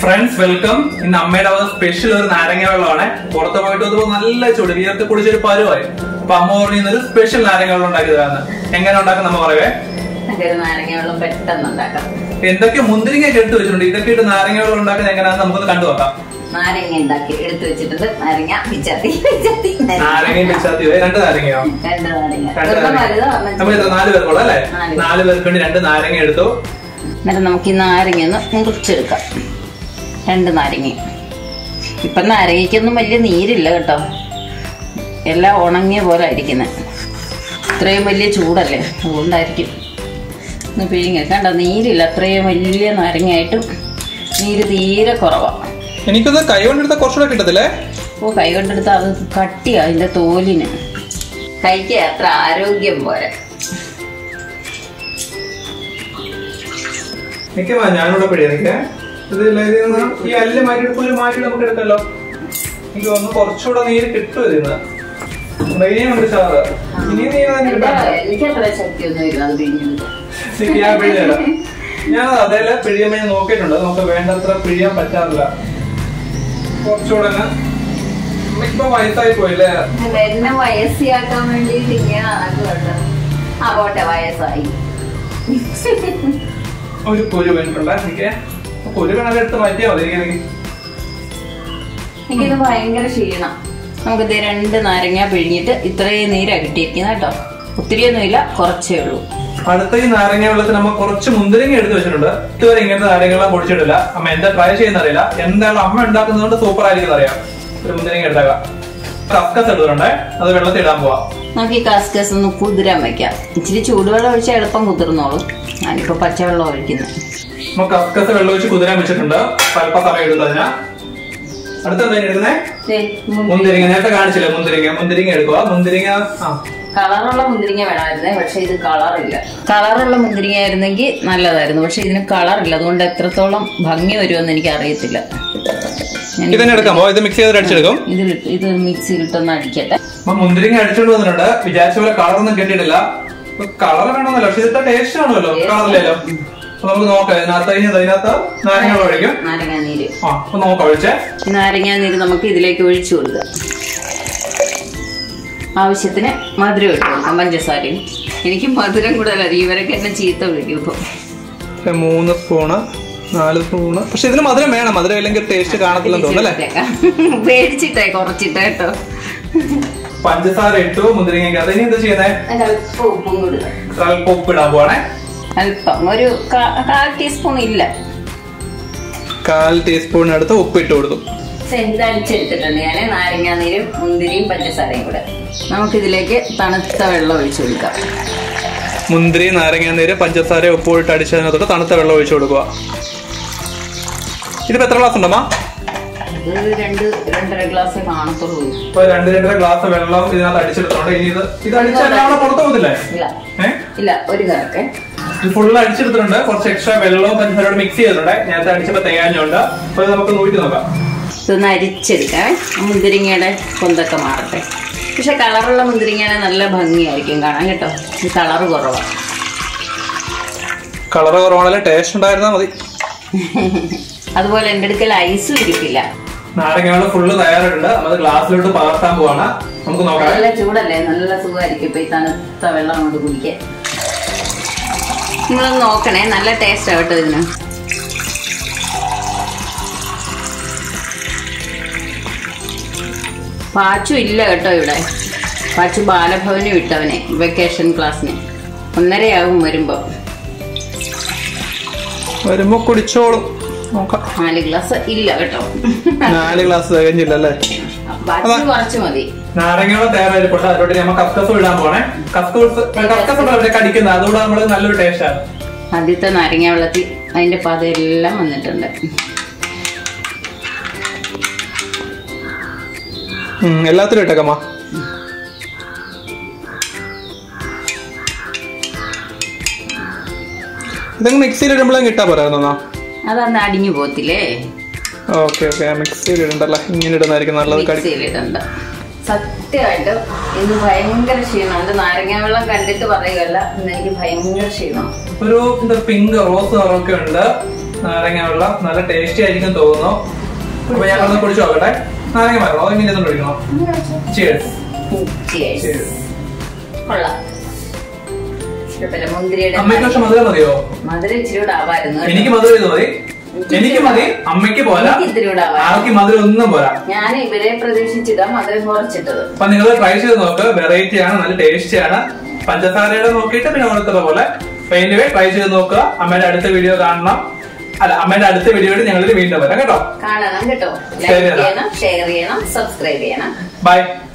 Friends welcome. ഇന്ന് അമ്മയുടെ special ഒരു നാരങ്ങ വെള്ളമാണ്. പുറത്ത് പോയിട്ട് നല്ല ചൂട് വിയർത്ത് കുടിച്ചൊരു പരുവായി. അപ്പൊ അമ്മ പറഞ്ഞൊരു സ്പെഷ്യൽ നാരങ്ങ വെള്ളം ഉണ്ടാക്കിയതാണ്. എങ്ങനെ ഉണ്ടാക്കും നമ്മ പറയേ? നാരങ്ങ വെള്ളം പെട്ടെന്ന് ഉണ്ടാക്കാം. എന്തൊക്കെ മുന്തിരിങ്ങ എടുത്തു വെച്ചിട്ടുണ്ട്. ഇതൊക്കെ ഇട്ട് നാരങ്ങ വെള്ളം ഉണ്ടാക്കുന്നത് എങ്ങനെയാണെന്ന് നമുക്കൊന്ന് കണ്ടു നോക്കാം. നാരങ്ങ ഉണ്ടാക്കി എടുത്തു വെച്ചിട്ടുണ്ട്. നാരങ്ങ പിച്ചാത്തി നാരങ്ങയും പിച്ചാത്തി രണ്ട് നാരങ്ങയോ? രണ്ട് നാരങ്ങ. നമ്മൾ 4 പേർക്കുള്ള അല്ലേ? 4 പേർക്ക് വേണ്ടി 2 നാരങ്ങ എടുത്തു. എന്നിട്ട് നമുക്ക് ഈ നാരങ്ങ ഒന്ന് മുറിച്ചെടുക്കാം. 2 നാരങ്ങ. ഇപ്പൊ നാരങ്ങയ്ക്കൊന്നും വലിയ നീരില്ല കേട്ടോ, എല്ലാം ഉണങ്ങിയ പോലെ ആയിരിക്കുന്നത്. ഇത്രയും വലിയ ചൂടല്ലേ, അതുകൊണ്ടായിരിക്കും. ഒന്ന് പിഴിഞ്ഞ കണ്ട, നീരില്ല. അത്രയും വലിയ നാരങ്ങയായിട്ടും നീര് തീരെ കുറവാ. എനിക്കത് കൈ കൊണ്ടെടുത്ത കുറച്ചുകൂടെ കിട്ടത്തില്ലേ? ഓ, കൈ കൊണ്ടെടുത്ത അത് കട്ടിയാ അതിന്റെ തോലിന്. കൈക്ക് അത്ര ആരോഗ്യം പോരെ. ഞാനിവിടെ പിടിയാ ഈ അല്ല് മാറ്റി മാറ്റി നമുക്ക് എടുക്കല്ലോ. എനിക്ക് തോന്നുന്നു കുറച്ചുകൂടെ നീര് കിട്ടും ഇതിന്ന്. എനിക്കത്ര ശക്തിയൊന്നും ഇല്ല അത് പിഴിഞ്ഞത്. ഞാൻ പിഴിഞ്ഞല്ല, ഞാൻ അതേലെ പിഴിയുമ്പോ ഞാൻ നോക്കിയിട്ടുണ്ട്. നമുക്ക് വേണ്ടത്ര പിഴിയാൻ പറ്റാറില്ല. കുറച്ചുകൂടെ ഇപ്പൊ വയസ്സായി പോയില്ലേ? എന്നെ വയസ്സിയാക്കാൻ വേണ്ടിട്ട് ഇങ്ങനെ പോട്ടെ, വയസ്സായി. ഒരു കുരു വേണ്ടിട്ടുണ്ട്. എനിക്ക് കുരു കണക്കെടുത്ത് മാറ്റിയാ മതി. എനിക്കിത് ഭയങ്കര ക്ഷീണം. നമുക്കിത് 2 നാരങ്ങ പിഴിഞ്ഞിട്ട് ഇത്രയും നീരാ കിട്ടിയിരിക്കുന്ന കേട്ടോ. ഒത്തിരിയൊന്നുമില്ല, കുറച്ചേ ഉള്ളൂ. അടുത്ത ഈ നാരങ്ങ വെള്ളത്തിൽ നമ്മൾ കുറച്ച് മുന്തിരിങ്ങ എടുത്ത് വെച്ചിട്ടുണ്ട്. ഇതുവരെ ഇങ്ങനത്തെ നാരങ്ങ പൊടിച്ചിട്ടില്ല. അമ്മ എന്താ ട്രൈ ചെയ്യുന്നറിയില്ല. എന്തായാലും അമ്മ ഉണ്ടാക്കുന്നതുകൊണ്ട് സൂപ്പർ ആയിരിക്കും അറിയാം. ഒരു മുന്തിരിങ്ങ എടുത്തേക്കാം. കസ്കസ് എടുത്തിട്ടുണ്ട്, അത് വെള്ളത്തിൽ ഇടാൻ പോവാം. നമുക്ക് ഈ കസ്കസ് ഒന്ന് കുതിരാൻ വെക്കാം. ഇച്ചിരി ചൂടുവെള്ളം ഒഴിച്ചാൽ എളുപ്പം കുതിർന്നോളും. ഞാനിപ്പോ പച്ചവെള്ളം ഒഴിക്കുന്നത്. നമുക്ക് കസ്കസ് വെള്ളം ഒഴിച്ച് കുതിരാൻ വെച്ചിട്ടുണ്ട്. അല്പ സമയം എടുത്തതിനാ. അടുത്ത എടുക്കുന്നേ മുന്തിരിങ്ങ. നേരത്തെ കാണിച്ചില്ലേ മുന്തിരിങ്ങ എടുക്കുക. മുന്തിരിങ്ങ കളറുള്ള മുന്തിരിങ്ങ വേണമായിരുന്നേ, പക്ഷെ ഇത് കളറില്ല. കളറുള്ള മുന്തിരിങ്ങ ആയിരുന്നെങ്കിൽ നല്ലതായിരുന്നു, പക്ഷെ ഇതിന് കളറില്ല. അതുകൊണ്ട് എത്രത്തോളം ഭംഗി വരുമെന്ന് എനിക്ക് അറിയത്തില്ല. ഇത് മിക്സിയിലിട്ടൊന്ന് അടിക്കട്ടെ. മുന്തിരിങ്ങ അടിച്ചോണ്ട് വന്നിട്ടുണ്ട്. വിചാരിച്ച പോലെ കളറൊന്നും കിട്ടിയിട്ടില്ല. കളർ വേണമെന്നല്ല, പക്ഷെ ഇതിന്റെ ടേസ്റ്റ് ആണല്ലോ. കളറില്ലല്ലോ. നമുക്ക് നോക്കാം. അതിനകത്ത് നാരങ്ങ ഒഴിക്കും. നാരങ്ങാനീര് നോക്കാം. ഒഴിച്ചേ നാരങ്ങാനീര് നമുക്ക് ഇതിലേക്ക് ഒഴിച്ചു കൊടുക്കാം. ആവശ്യത്തിന് മധുരം ഇട്ട് കൊടുക്കാം, പഞ്ചസാരയും. എനിക്ക് മധുരം കൂടുതൽ. ഇവരൊക്കെ എന്നെ ചീത്ത വിളിക്കും. ഇപ്പൊ 3 സ്പൂണ് 4 സ്പൂണ്. പക്ഷെ ഇതിന് മധുരം വേണം. മധുരം ഇല്ലെങ്കിൽ ടേസ്റ്റ് കാണത്തില്ലെന്ന് തോന്നുന്നല്ലേ? പേടിച്ചിട്ടേ കുറച്ചിട്ടേ കേട്ടോ. പഞ്ചസാര ഇട്ടു മുന്തിരിങ്ങ. ഇനി എന്താ ചെയ്യുന്നേ? അല്പം ഉപ്പും കൊടുക്കാം. അല്പം ഉപ്പിടാൻ പോവാണേ. അല്പം, ഒരു 1/4 ടീസ്പൂൺ ഇല്ല, 1/4 ടീസ്പൂൺ എടുത്ത് ഉപ്പ് ഇട്ട് കൊടുത്തു. അടിച്ചെടുത്തിട്ടുണ്ട് ഞാൻ. നാരങ്ങാനീരും മുന്തിരിയും പഞ്ചസാരയും കൂടെ. നമുക്കിതിലേക്ക് തണുത്ത വെള്ളം ഒഴിച്ചു കൊടുക്കാം. മുന്തിരി, നാരങ്ങാനീര്, പഞ്ചസാര, ഉപ്പിട്ട് അടിച്ചതിനകത്തോട്ട് തണുത്ത വെള്ളം ഒഴിച്ചു കൊടുക്കുക. ഇതിപ്പോ എത്ര ഗ്ലാസ് ഉണ്ടമ്മ? ഇത് 2-2.5 ഗ്ലാസ് കാണത്തുള്ളൂ. 2-2.5 ഗ്ലാസ് വെള്ളം ഇതിനകത്ത് അടിച്ചെടുത്തോണ്ട് ഇനി ഇത് അടിച്ചാൽ പുറത്തു പോകത്തില്ലേ? ഇല്ല, ഒരു കറക്കെ ഫുള്ള് അടിച്ചെടുത്തിട്ടുണ്ട്. കുറച്ച് എക്സ്ട്രാ വെള്ളവും പഞ്ചസാരയോട് മിക്സ് ചെയ്തിട്ടുണ്ട്. നേരത്തെ അടിച്ചപ്പോ തേങ്ങാഞ്ഞുണ്ട്. അപ്പൊ നമുക്ക് നോക്കി നോക്കാം. ഇതൊന്ന് അരിച്ചെടുക്കാം. മുന്തിരിങ്ങയുടെ കൊന്തൊക്കെ മാറട്ടെ. പക്ഷെ കളറുള്ള മുന്തിരിങ്ങയാണ് നല്ല ഭംഗിയായിരിക്കും കാണാൻ കേട്ടോ. ഇത് കളറ് കുറവാണ്. കളറ് കുറവാണല്ലേ, ടേസ്റ്റ് ഉണ്ടായിരുന്നാ മതി. അതുപോലെ എൻ്റെ അടുക്കൽ ഐസും ഇരിക്കില്ല. നാരങ്ങ ഫുള്ള് തയ്യാറായിട്ടുണ്ട്. നമ്മൾ ഗ്ലാസ്സിലോട്ട് പകർത്താൻ പോവാണ്. നമുക്ക് നോക്കാം. നല്ല ചൂടല്ലേ, നല്ല സുഖമായിരിക്കും ഇപ്പൊ ഈ തണുത്ത വെള്ളം കൊണ്ട് കുടിക്കാൻ. നിങ്ങളൊന്ന് നോക്കണേ, നല്ല ടേസ്റ്റ് ആവട്ടെ ഇതിന്. പാച്ചു ഇല്ല കേട്ടോ ഇവിടെ. പാച്ചു ബാലഭവന് വിട്ടവനെ വെക്കേഷൻ ക്ലാസ്സിന്. 1:30 വരുമ്പോ കുടിച്ചോളും. 4 ഗ്ലാസ് ഇല്ല കേട്ടോ. 4 ഗ്ലാസ് തികഞ്ഞില്ലല്ലേ? കുറച്ച് മതി. നാരങ്ങ തയ്യാറായിട്ട് അതോടെ നമ്മൾ കസ്കസ് ഇടാൻ പോണേ. കസ്കസ് കടിക്കുന്നത്, അതുകൊണ്ട് നമ്മള് നല്ലൊരു ടേസ്റ്റ് ആണ്. ആദ്യത്തെ നാരങ്ങ വെള്ളത്തിൽ അതിന്റെ പതെല്ലാം വന്നിട്ടുണ്ട്. എല്ലാത്തിലും ഇട്ടേക്കമ്മ. ഇതങ്ങ് മിക്സിയിൽ ഇടുമ്പോഴും കിട്ടാ പോരായിരുന്നോ? അതന്ന് അടിഞ്ഞു പോത്തില്ലേ? ഓക്കെ മിക്സിയിൽ ഇടണ്ടല്ലോ. ഇങ്ങനെ ഇടുന്നതായിരിക്കും നല്ലത്. മിക്സിയിലിടണ്ട. സത്യമായിട്ടും ഇന്ന് ഭയങ്കര ക്ഷീണം. നാരങ്ങ വെള്ളം കണ്ടിട്ട് പറയുകയല്ല, ഇന്ന് എനിക്ക് ഭയങ്കര ക്ഷീണം. ഒരു പിങ്ക് റോസ് കളറൊക്കെ ഉണ്ട്. നാരങ്ങ വെള്ളം നല്ല ടേസ്റ്റി ആയിരിക്കും തോന്നുന്നു. അപ്പൊ ഞങ്ങളൊന്ന് കുടിച്ചു നോക്കട്ടെ. നാരങ്ങ മരണോ അതോ ഇങ്ങനെ കുടിക്കണോ? Cheers. അമ്മയ്ക്ക് പക്ഷെ മധുരം മതിയോ? മധുരം ഇച്ചിരി കൂടെ ആവായിരുന്നു. എനിക്ക് മധുരം ഇത് മതി. എനിക്ക് മതി, അമ്മയ്ക്ക് പോരാ. ആൾക്ക് മധുരം ഒന്നും പോരാ. ഞാൻ ഇവരെ പ്രതീക്ഷിച്ചിട്ടാ മധുരം കുറച്ചിട്ടത്. അപ്പൊ നിങ്ങൾ ട്രൈ ചെയ്ത് നോക്ക്. വെറൈറ്റി ആണ്, നല്ല ടേസ്റ്റി ആണ്. പഞ്ചസാരയുടെ നോക്കിയിട്ട് പിന്നെ ഓരോരുത്തരുടെ പോലെ. എനിവേ ട്രൈ ചെയ്ത് നോക്കുക. അമ്മയുടെ അടുത്ത വീഡിയോ കാണണം. അല്ല, അമ്മയുടെ അടുത്ത വീഡിയോയിൽ ഞങ്ങൾ വീണ്ടും വരാം കേട്ടോ. കാണണം കേട്ടോ. ലൈക്ക് ചെയ്യണം, ഷെയർ ചെയ്യണം, സബ്സ്ക്രൈബ് ചെയ്യണം. ബൈ.